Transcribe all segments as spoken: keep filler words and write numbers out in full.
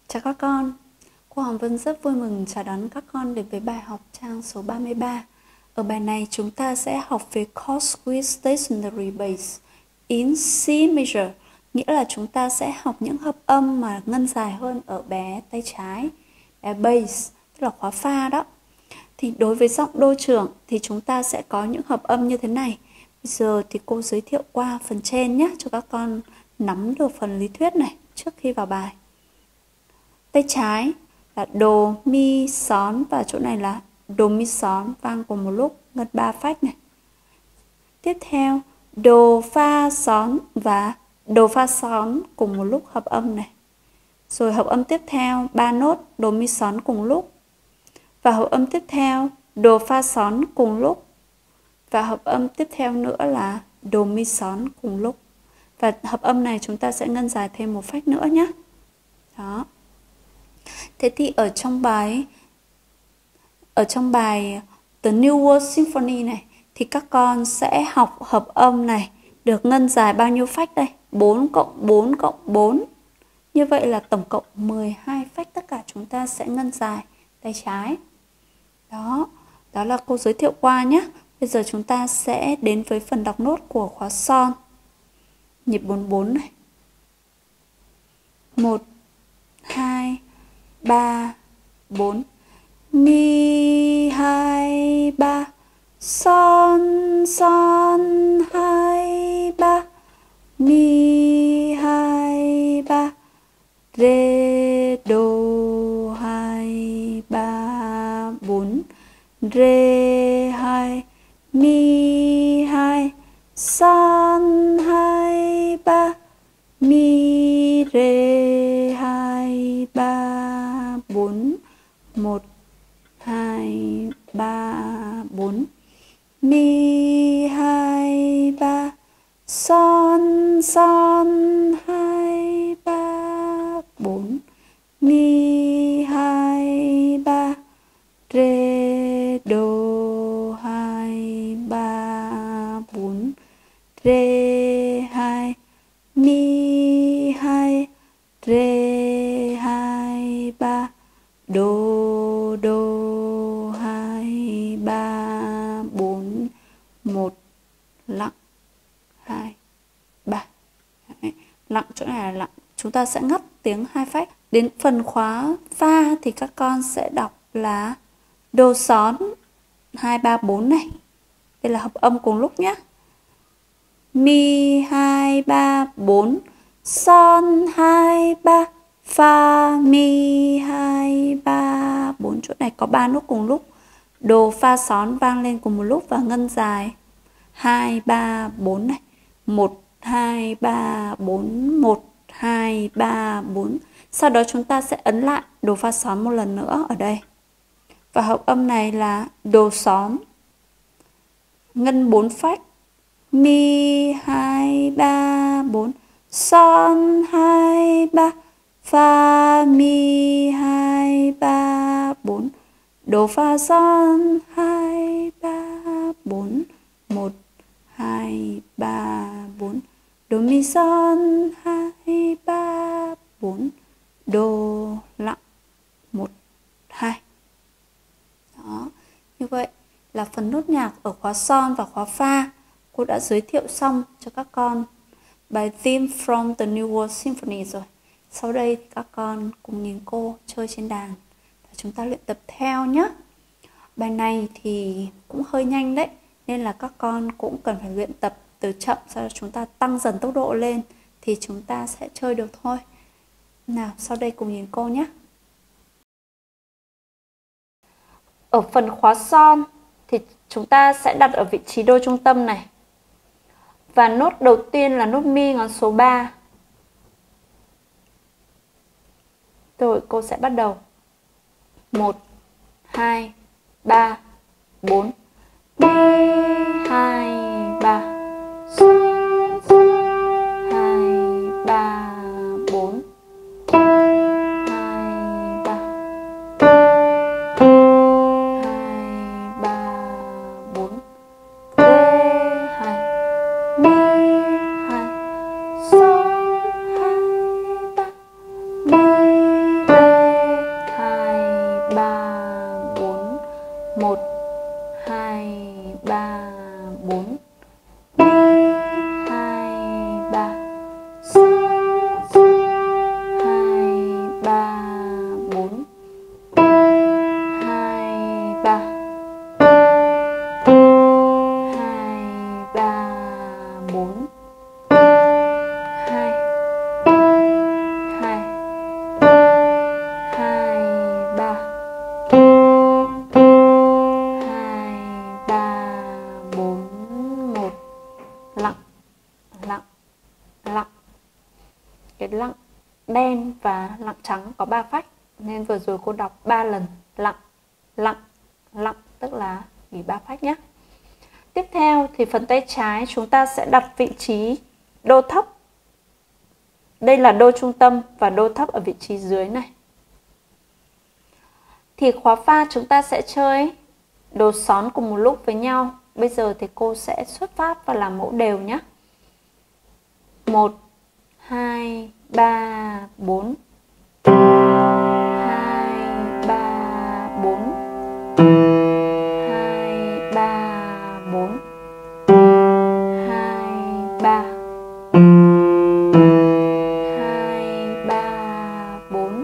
Chào các con, cô Hoàng Vân rất vui mừng chào đón các con đến với bài học trang số ba mươi ba. Ở bài này chúng ta sẽ học về chords with stationary bass in C major, nghĩa là chúng ta sẽ học những hợp âm mà ngân dài hơn ở bé tay trái, bé bass, tức là khóa pha đó. Thì đối với giọng đô trưởng thì chúng ta sẽ có những hợp âm như thế này. Bây giờ thì cô giới thiệu qua phần trên nhé, cho các con nắm được phần lý thuyết này trước khi vào bài. Tay trái là đồ, mi, xón và chỗ này là đồ, mi, xón vang cùng một lúc, ngân ba phách này. Tiếp theo đồ, pha, xón và đồ, pha, xón cùng một lúc hợp âm này. Rồi hợp âm tiếp theo ba nốt đồ, mi, xón cùng lúc. Và hợp âm tiếp theo đồ, pha, xón cùng lúc. Và hợp âm tiếp theo nữa là đồ, mi, xón cùng lúc. Và hợp âm này chúng ta sẽ ngân dài thêm một phách nữa nhé. Đó. Thế thì ở trong bài ở trong bài The New World Symphony này thì các con sẽ học hợp âm này được ngân dài bao nhiêu phách đây? bốn cộng bốn cộng bốn. Như vậy là tổng cộng mười hai phách, tất cả chúng ta sẽ ngân dài tay trái. Đó, đó là cô giới thiệu qua nhé. Bây giờ chúng ta sẽ đến với phần đọc nốt của khóa son. Nhịp bốn bốn này. một hai ba bốn, mi hai ba, son son hai ba, mi hai ba, rê đô hai ba bốn, rê hai, mi hai, son hai ba, mi rê hai ba bốn, một hai ba bốn, mi hai ba, son son hai ba bốn, mi hai ba, rê đô hai ba bốn, rê hai, mi hai, rê hai ba, đô đô hai ba bốn, một, lặng, hai, ba. Đấy. Lặng chỗ này là lặng, chúng ta sẽ ngắt tiếng hai phách. Đến phần khóa pha thì các con sẽ đọc là đô xón hai ba bốn này. Đây là hợp âm cùng lúc nhé. Mi hai ba bốn, son hai ba, pha mi hai ba bốn. Chỗ này có ba nốt cùng lúc. Đồ, pha, xón vang lên cùng một lúc và ngân dài hai ba bốn này. một hai ba bốn, một hai ba bốn. Sau đó chúng ta sẽ ấn lại đồ, pha, xón một lần nữa ở đây. Và hợp âm này là đồ xón ngân bốn phách, mi hai ba bốn, son hai ba, pha mi hai ba bốn, đồ, pha, son hai ba bốn, một hai ba bốn, đồ, mi, son hai ba bốn, đô, lặng, một hai. Đó, như vậy là phần nốt nhạc ở khóa son và khóa pha. Cô đã giới thiệu xong cho các con bài theme from the New World Symphony rồi. Sau đây thì các con cùng nhìn cô chơi trên đàn và chúng ta luyện tập theo nhé. Bài này thì cũng hơi nhanh đấy, nên là các con cũng cần phải luyện tập từ chậm, sau đó chúng ta tăng dần tốc độ lên thì chúng ta sẽ chơi được thôi. Nào, sau đây cùng nhìn cô nhé. Ở phần khóa son thì chúng ta sẽ đặt ở vị trí đô trung tâm này. Và nốt đầu tiên là nốt mi ngón số ba. Rồi cô sẽ bắt đầu. một, hai, ba, bốn. Mi, hai, ba. Son, son, hai, ba, bốn. hai, ba. hai, ba, bốn. Rê, hai. Mi, hai. Son, hai, ba. Mi, rê. một, hai, ba, bốn. Mi, hai, ba, son, son, hai, ba, bốn. Hai, ba. Hai, ba, bốn. Hai. Hai. Hai, ba. Hai, ba, bốn, một. Lặng, lặng, lặng. Cái lặng đen và lặng trắng có ba phách, nên vừa rồi cô đọc ba lần. Lặng, lặng, lặng, tức là nghỉ ba phách nhé. Tiếp theo thì phần tay trái chúng ta sẽ đặt vị trí đô thấp. Đây là đô trung tâm và đô thấp ở vị trí dưới này. Thì khóa pha chúng ta sẽ chơi đồ xón cùng một lúc với nhau. Bây giờ thì cô sẽ xuất phát và làm mẫu đều nhé. một, hai, ba, bốn. hai, ba, bốn. hai, ba, bốn. hai, ba. hai, ba, bốn.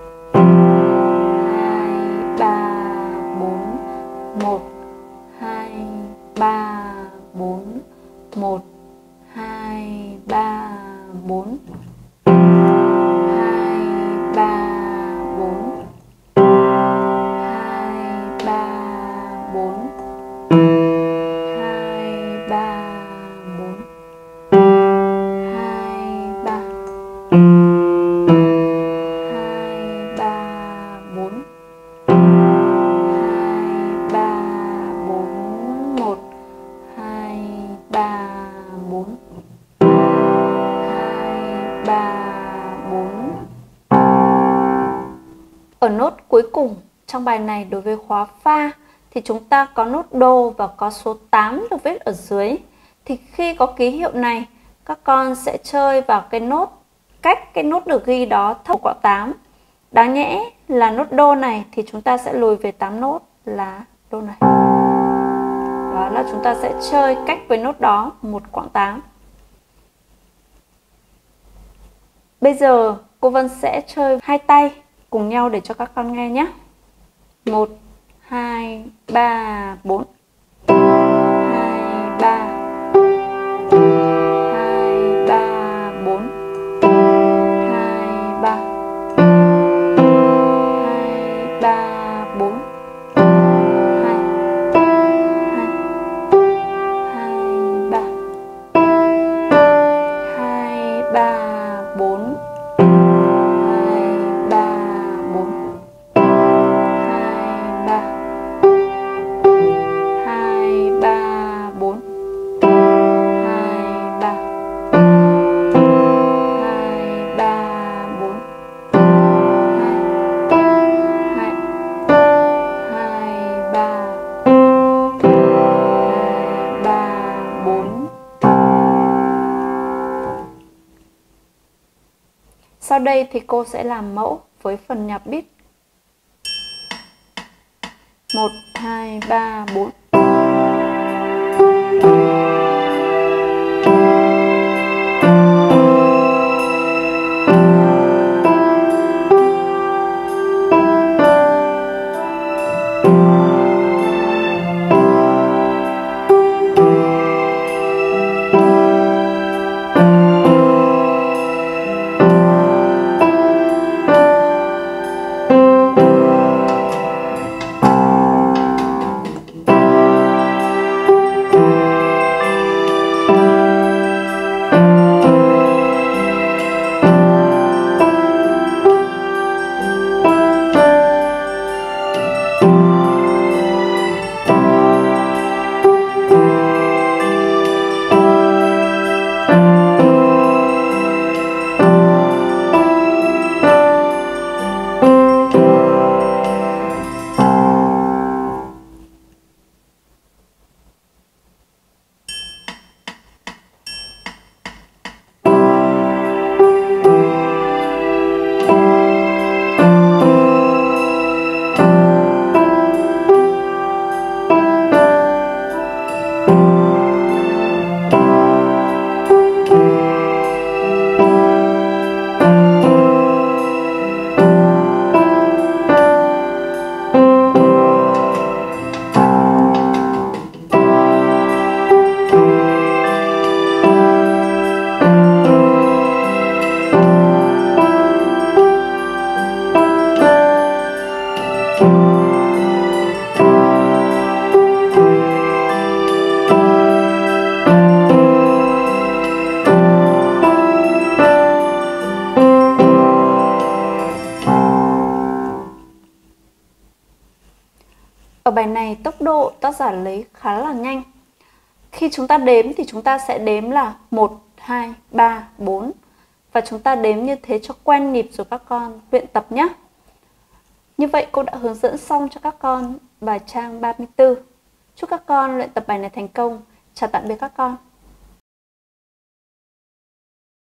hai, ba, bốn. một, hai, ba, bốn. một, hai, ba, bốn. hai, ba, bốn. hai, ba, bốn. hai, ba, bốn. hai, ba. hai, ba, bốn. hai, ba, bốn. một, hai, ba, bốn. hai, ba, bốn. Ở nốt cuối cùng trong bài này đối với khóa pha thì chúng ta có nốt đô và có số tám được viết ở dưới. Thì khi có ký hiệu này, các con sẽ chơi vào cái nốt cách cái nốt được ghi đó thấp quãng tám. Đáng nhẽ là nốt đô này thì chúng ta sẽ lùi về tám nốt là đô này. Đó là chúng ta sẽ chơi cách với nốt đó một quãng tám. Bây giờ cô Vân sẽ chơi hai tay cùng nhau để cho các con nghe nhé. một, hai, ba, bốn. hai, ba. hai, ba, bốn. hai, ba. hai, ba, bốn. hai, hai, hai, ba. hai, ba, bốn. hai, ba, bốn. hai, ba. hai, ba, bốn. hai, ba. hai, ba, bốn. hai, hai, ba. hai, ba, bốn. Sau đây thì cô sẽ làm mẫu với phần nhạc beat. một, hai, ba, bốn. Ở bài này tốc độ tác giả lấy khá là nhanh. Khi chúng ta đếm thì chúng ta sẽ đếm là một, hai, ba, bốn. Và chúng ta đếm như thế cho quen nhịp rồi các con luyện tập nhé. Như vậy cô đã hướng dẫn xong cho các con bài trang ba mươi tư. Chúc các con luyện tập bài này thành công. Chào tạm biệt các con.